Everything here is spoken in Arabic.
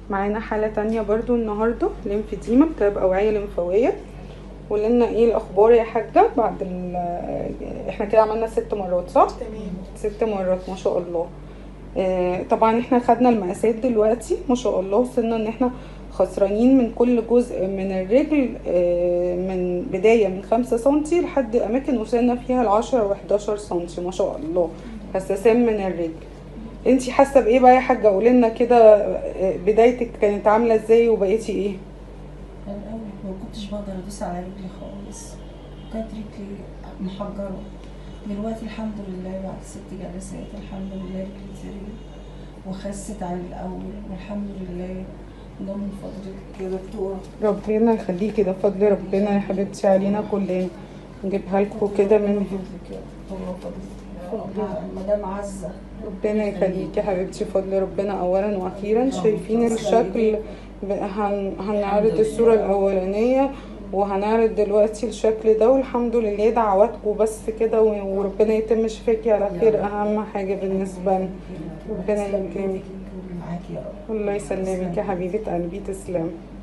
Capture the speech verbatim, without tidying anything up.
معانا حالة تانية برضو النهاردة ليمفيديما، التهاب اوعية لمفاوية. قولنا ايه الاخبار يا حاجة بعد ال احنا كده عملنا ست مرات صح؟ تمام. ست مرات ما شاء الله. آه طبعا احنا خدنا المقاسات دلوقتي ما شاء الله، وصلنا ان احنا خسرانين من كل جزء من الرجل آه من بداية من خمسة سنتي لحد اماكن وصلنا فيها العشرة وحداشر سنتي ما شاء الله حساسين من الرجل. انتي حاسه بايه بقى يا حاجه؟ قولنا كده بدايتك كانت عامله ازاي وبقيتي ايه؟ انا الاول ما كنتش بقدر ادوس على رجلي خالص، كانت رجلي محجره. دلوقتي الحمد لله بعد ست جلسات الحمد لله رجلي زرقت وخست عن الاول والحمد لله. ده من فضلك يا دكتوره. ربنا يخليكي، ده فضل ربنا يا حبيبتي علينا كلنا. نجيبها لكم كده من مدام عزه. ربنا يخليكي يا حبيبتي، فضل ربنا اولا واخيرا. شايفين الشكل؟ هن... هنعرض الصوره الاولانيه وهنعرض دلوقتي الشكل ده، والحمد لله دعواتكم بس كده وربنا يتم شفاكي على خير، اهم حاجه بالنسبه لنا. ربنا يكرمك. معاكي يا رب. الله يسلمك يا حبيبه قلبي، تسلم.